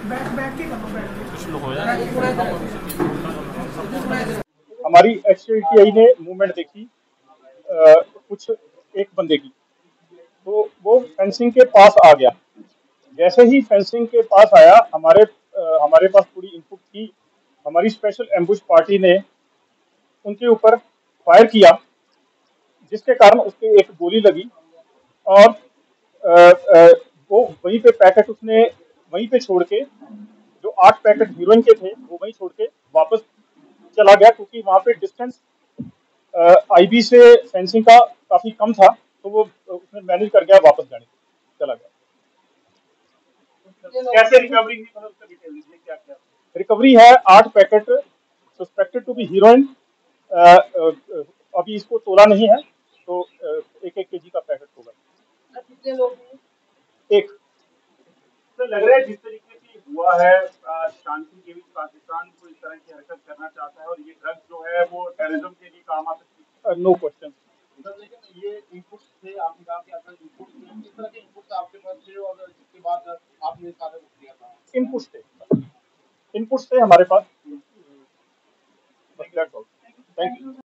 हमारी HTI ने movement देखी कुछ एक बंदे की, तो वो फेंसिंग के पास आ गया। जैसे ही फेंसिंग के पास आया, हमारे पास पूरी इनपुट थी। हमारी स्पेशल एम्बुश पार्टी ने उनके ऊपर फायर किया, जिसके कारण उसके एक गोली लगी और वो वहीं पे पैकेट उसने वहीं पे छोड़ के, जो 8 पैकेट हीरोइन के थे वो वहीं छोड़ के वापस चला गया, क्योंकि वहां पे डिस्टेंस IB से फेंसिंग का काफी कम था, तो वो उसने मैनेज कर गया, वापस जाने चला गया। कैसे रिकवरी हुई, मतलब उसका डिटेल दीजिए, क्या क्या रिकवरी है? 8 packet suspected to be heroin. अभी इसको तोला नहीं है, तो 1-1 kg का पैकेट होगा। कितने लोग हैं? एक। तो लग रहा है जिस तरीके से हुआ है, शांति के बीच पाकिस्तान को इस तरह की हरकत करना चाहता है, और ये ड्रग्स जो है वो टेररिज्म के लिए काम आ सकती है। No question. लेकिन ये इनपुट्स थे, आपने कहा कि आपका इनपुट्स थे, किस तरह के इनपुट्स आपके पास थे और जिसके बाद आपने सारा कुछ किया था? इनपुट्स थे हमारे पास। Thank you.